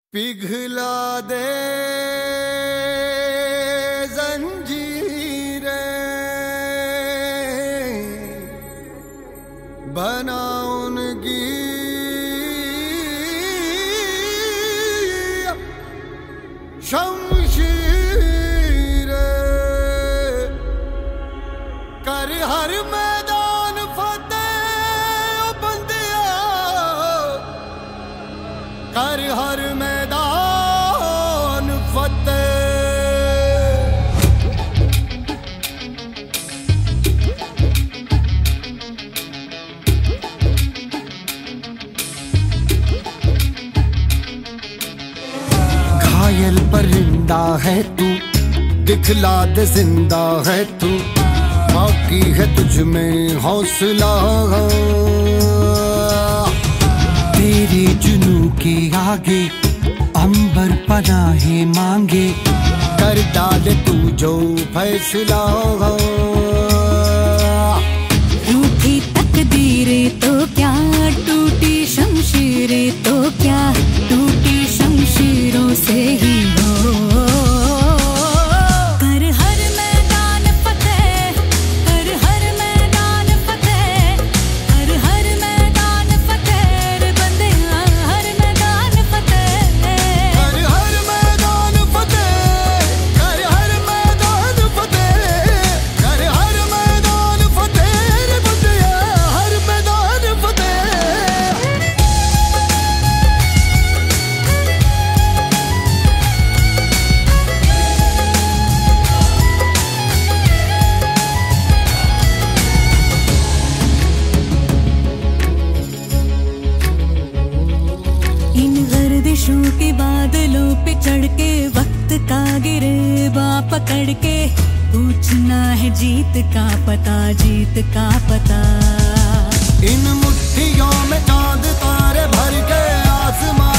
पिघला दे जंजीरें, बना उनकी शमशीरें, कर हर मैदान फतेह ओ बंदिया, कर हर मैदान फतेह। घायल परिंदा है तू, दिखला दे जिंदा है तू, बाकी है तुझ में हौसला। तेरे जुनू के आगे अंबर पनाहे मांगे, कर डाले तू जो फैसला। रूठी तकदीरें तो क्या, टूटी शमशीरें तो क्या, टूटी शमशीरों से ही हो। कर हर मैदान फतेह, कर हर मैदान फतेह, कर हर मैदान फतेह रे बंदिया, हर मैदान फतेह। कर हर मैदान फतेह, कर हर मैदान फतेह, कर हर मैदान फतेह रे बंदिया, हर मैदान फतेह। इन गर्दिशों के बादलों पे चढ़ के, वक्त का गिरेबा पकड़ के, पूछना है जीत का पता, जीत का पता। इन मुट्ठियों में चांद तारे भर के, आसमां